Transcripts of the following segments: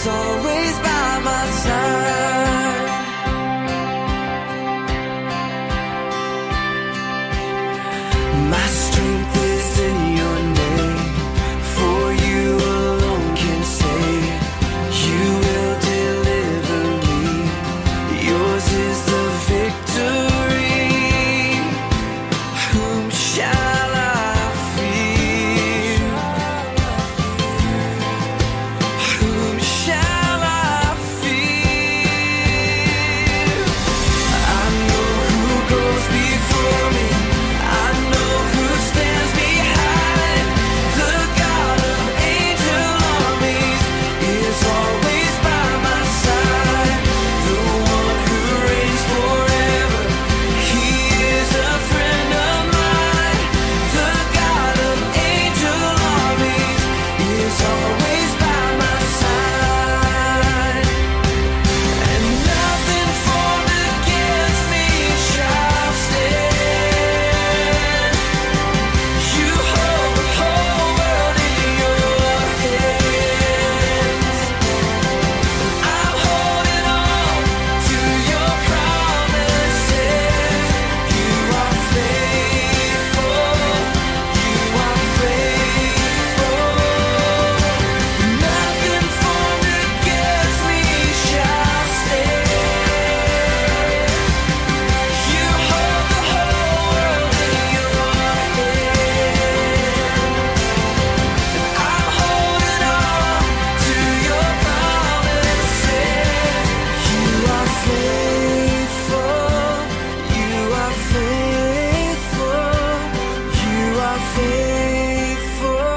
is always by my side. My strength is in your name, for you alone can save. You will deliver me, yours is the victory. Whom shall I fear? Whom shall I fear? I know who goes before me, I know who stands behind. The God of angel armies is always by my side. The one who reigns forever, he is a friend of mine. The God of angel armies is always by my side. And nothing formed against me shall stand. You hold the whole world in your hands. I'm holding on to your promises. You are faithful. You are faithful. Nothing formed against me shall stand. You hold the whole world in your hands. I'm holding on to your promises. You are faithful. You are faithful. You are faithful.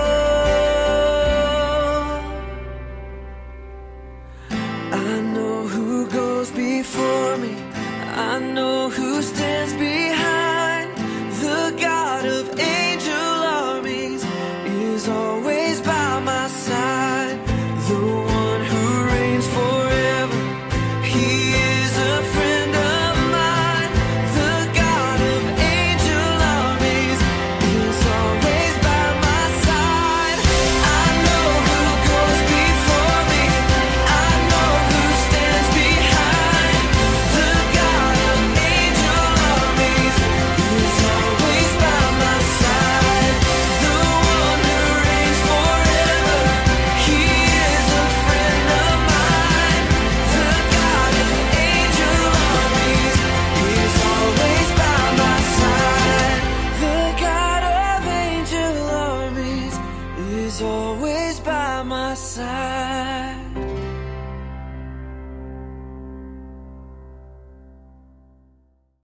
I know who goes before me, I know who stands behind. The God of angel armies is always by my side. The one who reigns forever, he is a friend of mine. The God of angel armies is always by my side. I know who goes before me, I know who stands behind. The God of angel armies is always by my side. The one who reigns forever, he is a friend of mine. The God of angel armies is always by my side. The God of angel armies is always by my side.